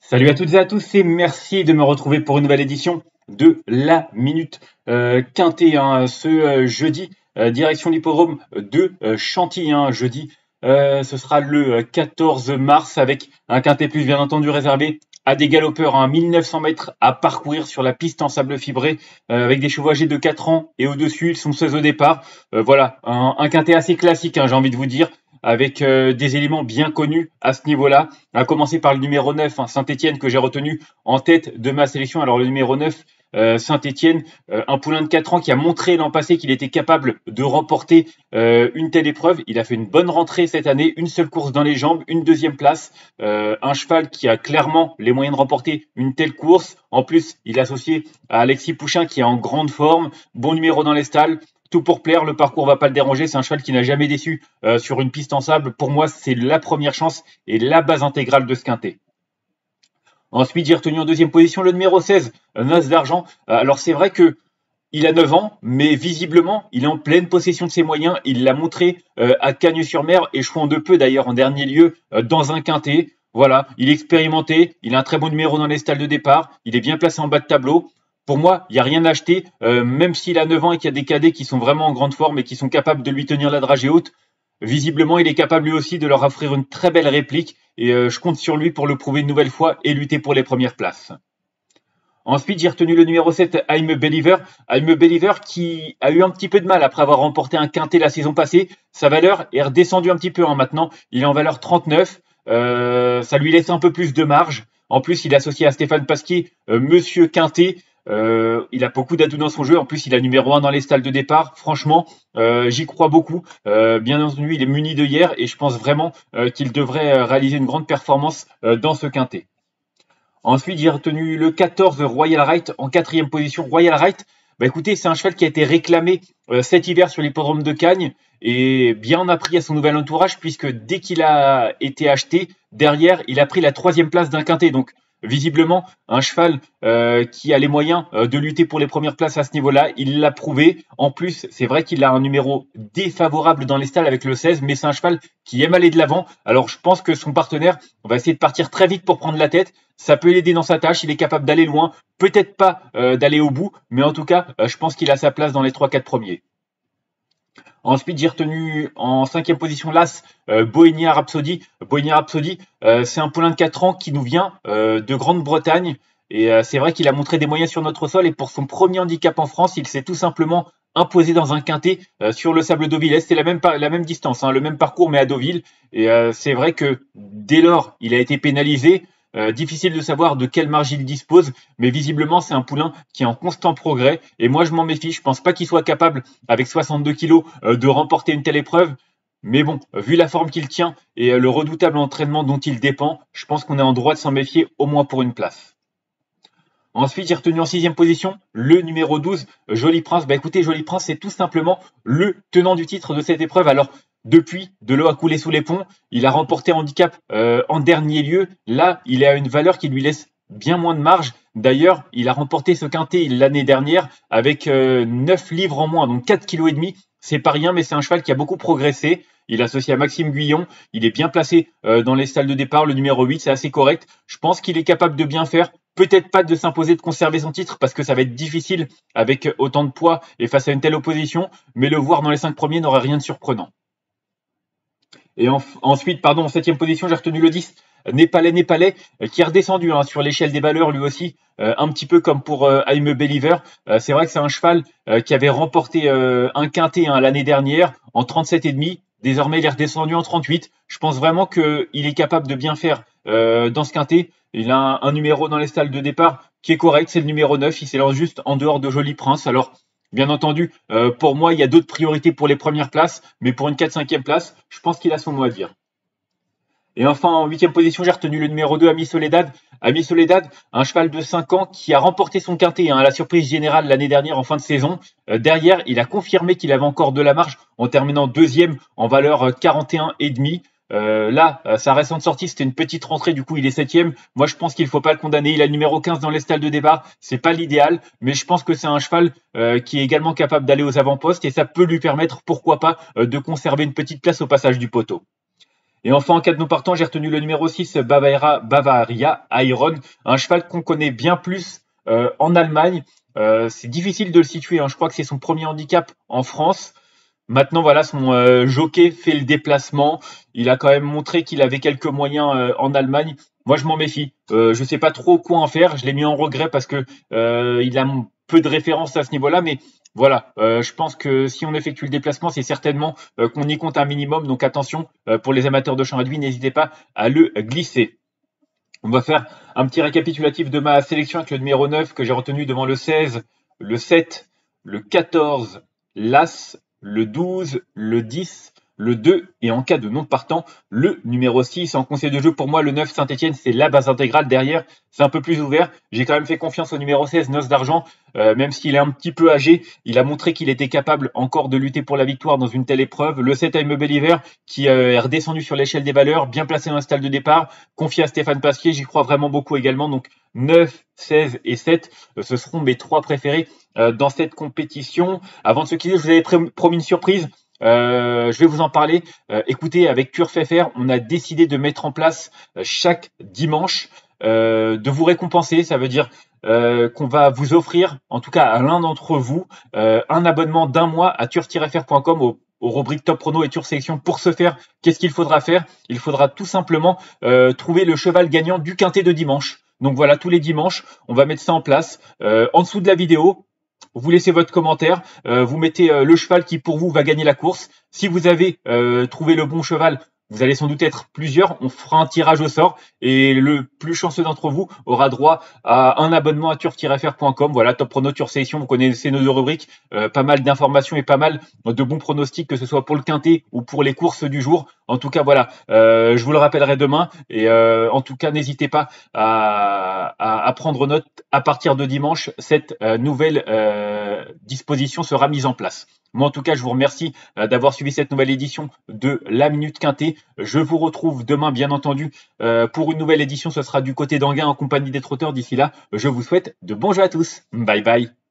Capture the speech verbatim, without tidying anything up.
Salut à toutes et à tous et merci de me retrouver pour une nouvelle édition de la Minute euh, Quintet, hein, ce euh, jeudi, euh, direction l'hippodrome de euh, Chantilly, hein, jeudi. Euh, ce sera le quatorze mars avec un Quintet plus bien entendu réservé à des galopeurs, hein, mille neuf cents mètres à parcourir sur la piste en sable fibré euh, avec des chevaux âgés de quatre ans et au-dessus, ils sont seize au départ. Euh, voilà, un, un Quintet assez classique, hein, j'ai envie de vous dire, avec euh, des éléments bien connus à ce niveau-là. À commencer par le numéro neuf, hein, Saint-Etienne, que j'ai retenu en tête de ma sélection. Alors le numéro neuf, euh, Saint-Etienne, euh, un poulain de quatre ans qui a montré l'an passé qu'il était capable de remporter euh, une telle épreuve. Il a fait une bonne rentrée cette année, une seule course dans les jambes, une deuxième place. Euh, un cheval qui a clairement les moyens de remporter une telle course. En plus, il est associé à Alexis Pouchin qui est en grande forme, bon numéro dans les stalles. Tout pour plaire, le parcours va pas le déranger. C'est un cheval qui n'a jamais déçu euh, sur une piste en sable. Pour moi, c'est la première chance et la base intégrale de ce quintet. Ensuite, j'ai retenu en deuxième position le numéro seize, Noce d'Argent. Euh, alors c'est vrai que il a neuf ans, mais visiblement, il est en pleine possession de ses moyens. Il l'a montré euh, à Cagnes-sur-Mer et Chouan de Peu d'ailleurs en dernier lieu euh, dans un quintet. Voilà, il est expérimenté, il a un très bon numéro dans les stalles de départ, il est bien placé en bas de tableau. Pour moi, il n'y a rien à acheter, euh, même s'il a neuf ans et qu'il y a des cadets qui sont vraiment en grande forme et qui sont capables de lui tenir la dragée haute. Visiblement, il est capable lui aussi de leur offrir une très belle réplique et euh, je compte sur lui pour le prouver une nouvelle fois et lutter pour les premières places. Ensuite, j'ai retenu le numéro sept, I'm a Believer. I'm a Believer qui a eu un petit peu de mal après avoir remporté un quintet la saison passée. Sa valeur est redescendue un petit peu, hein, maintenant. Il est en valeur trente-neuf. Euh, ça lui laisse un peu plus de marge. En plus, il est associé à Stéphane Pasquier, euh, Monsieur Quintet. Euh, il a beaucoup d'atouts dans son jeu. En plus, il a numéro un dans les stalles de départ. Franchement, euh, j'y crois beaucoup. Euh, bien entendu, il est muni de hier et je pense vraiment euh, qu'il devrait euh, réaliser une grande performance euh, dans ce quintet. Ensuite, j'ai retenu le quatorze Royal Right en quatrième position. Royal Right, bah écoutez, c'est un cheval qui a été réclamé euh, cet hiver sur l'hippodrome de Cagnes et bien appris à son nouvel entourage puisque dès qu'il a été acheté, derrière, il a pris la troisième place d'un quintet. Donc, visiblement, un cheval euh, qui a les moyens euh, de lutter pour les premières places à ce niveau-là. Il l'a prouvé. En plus, c'est vrai qu'il a un numéro défavorable dans les stalles avec le seize, mais c'est un cheval qui aime aller de l'avant. Alors, je pense que son partenaire va essayer de partir très vite pour prendre la tête. Ça peut l'aider dans sa tâche. Il est capable d'aller loin. Peut-être pas euh, d'aller au bout, mais en tout cas, euh, je pense qu'il a sa place dans les trois quatre premiers. Ensuite, j'ai retenu en cinquième position l'As, euh, Bohemia Rhapsody. Bohemia Rhapsody, euh, c'est un poulain de quatre ans qui nous vient euh, de Grande-Bretagne. Et euh, c'est vrai qu'il a montré des moyens sur notre sol. Et pour son premier handicap en France, il s'est tout simplement imposé dans un quintet euh, sur le sable Deauville. C'était la même, la même distance, hein, le même parcours, mais à Deauville. Et euh, c'est vrai que dès lors, il a été pénalisé. Euh, difficile de savoir de quelle marge il dispose, mais visiblement c'est un poulain qui est en constant progrès. Et moi je m'en méfie, je pense pas qu'il soit capable, avec soixante-deux kilos, euh, de remporter une telle épreuve. Mais bon, vu la forme qu'il tient et euh, le redoutable entraînement dont il dépend, je pense qu'on est en droit de s'en méfier au moins pour une place. Ensuite, j'ai retenu en sixième position le numéro douze, Joli Prince. Bah écoutez, Joli Prince, c'est tout simplement le tenant du titre de cette épreuve. Alors, depuis, de l'eau a coulé sous les ponts. Il a remporté handicap euh, en dernier lieu. Là, il a une valeur qui lui laisse bien moins de marge. D'ailleurs, il a remporté ce quintet l'année dernière avec euh, neuf livres en moins, donc quatre kilos et demi. C'est pas rien, mais c'est un cheval qui a beaucoup progressé. Il est associé à Maxime Guyon. Il est bien placé euh, dans les stalles de départ. Le numéro huit, c'est assez correct. Je pense qu'il est capable de bien faire. Peut-être pas de s'imposer, de conserver son titre, parce que ça va être difficile avec autant de poids et face à une telle opposition. Mais le voir dans les cinq premiers n'aurait rien de surprenant. Et en, ensuite, pardon, en septième position, j'ai retenu le dix, Népalais Népalais, qui est redescendu hein, sur l'échelle des valeurs lui aussi, euh, un petit peu comme pour euh, I'm a Believer. Euh, c'est vrai que c'est un cheval euh, qui avait remporté euh, un quintet hein, l'année dernière en trente-sept virgule cinq. Désormais, il est redescendu en trente-huit. Je pense vraiment qu'il est capable de bien faire euh, dans ce quintet. Il a un, un numéro dans les stalles de départ qui est correct, c'est le numéro neuf. Il s'élance juste en dehors de Joli Prince. Alors, bien entendu, euh, pour moi, il y a d'autres priorités pour les premières places, mais pour une quatre cinquième place, je pense qu'il a son mot à dire. Et enfin, en huitième position, j'ai retenu le numéro deux, Ami Soledad. Ami Soledad, un cheval de cinq ans qui a remporté son quintet hein, à la surprise générale l'année dernière en fin de saison. Euh, derrière, il a confirmé qu'il avait encore de la marge en terminant deuxième en valeur quarante et un virgule cinq. Euh, là, sa récente sortie, c'était une petite rentrée, du coup il est septième. Moi je pense qu'il ne faut pas le condamner. Il a le numéro quinze dans les stalles de départ. C'est pas l'idéal, mais je pense que c'est un cheval euh, qui est également capable d'aller aux avant-postes et ça peut lui permettre, pourquoi pas, euh, de conserver une petite place au passage du poteau. Et enfin, en cas de non partant, j'ai retenu le numéro six, Bavaria, Bavaria Iron, un cheval qu'on connaît bien plus euh, en Allemagne. Euh, c'est difficile de le situer, hein. Je crois que c'est son premier handicap en France. Maintenant, voilà, son euh, jockey fait le déplacement. Il a quand même montré qu'il avait quelques moyens euh, en Allemagne. Moi, je m'en méfie. Euh, je sais pas trop quoi en faire. Je l'ai mis en regret parce que euh, il a m- peu de références à ce niveau-là. Mais voilà, euh, je pense que si on effectue le déplacement, c'est certainement euh, qu'on y compte un minimum. Donc attention, euh, pour les amateurs de champ réduit, n'hésitez pas à le glisser. On va faire un petit récapitulatif de ma sélection avec le numéro neuf que j'ai retenu devant le seize, le sept, le quatorze, l'As, le douze, le dix, le deux et en cas de non partant, le numéro six. En conseil de jeu, pour moi, le neuf Saint-Etienne, c'est la base intégrale. Derrière, c'est un peu plus ouvert. J'ai quand même fait confiance au numéro seize, Noce d'Argent, euh, même s'il est un petit peu âgé. Il a montré qu'il était capable encore de lutter pour la victoire dans une telle épreuve. Le sept, I'm Believer, qui euh, est redescendu sur l'échelle des valeurs, bien placé dans le stade de départ, confié à Stéphane Pasquier. J'y crois vraiment beaucoup également. Donc, neuf, seize et sept, euh, ce seront mes trois préférés euh, dans cette compétition. Avant de se quitter, je vous avais pré- promis une surprise. Euh, je vais vous en parler. Euh, écoutez, avec Turf F R, on a décidé de mettre en place euh, chaque dimanche euh, de vous récompenser. Ça veut dire euh, qu'on va vous offrir, en tout cas à l'un d'entre vous, euh, un abonnement d'un mois à turf tiret f r point com au aux rubriques Top Prono et Tour Sélection. Pour ce faire, qu'est-ce qu'il faudra faire? Il faudra tout simplement euh, trouver le cheval gagnant du quintet de dimanche. Donc voilà, tous les dimanches, on va mettre ça en place. Euh, en dessous de la vidéo, vous laissez votre commentaire, euh, vous mettez euh, le cheval qui pour vous va gagner la course. Si vous avez euh, trouvé le bon cheval, vous allez sans doute être plusieurs, on fera un tirage au sort et le plus chanceux d'entre vous aura droit à un abonnement à turf tiret f r point com. Voilà, Top Prono, Tour Sélection, vous connaissez nos deux rubriques, euh, pas mal d'informations et pas mal de bons pronostics, que ce soit pour le quintet ou pour les courses du jour. En tout cas, voilà, euh, je vous le rappellerai demain et euh, en tout cas, n'hésitez pas à, à, à prendre note. À partir de dimanche, cette euh, nouvelle euh, disposition sera mise en place. Moi, en tout cas, je vous remercie euh, d'avoir suivi cette nouvelle édition de La Minute Quintet. Je vous retrouve demain, bien entendu, euh, pour une nouvelle édition. Ce sera du côté d'Anguin en compagnie des trotteurs. D'ici là, je vous souhaite de bons jeux à tous. Bye bye.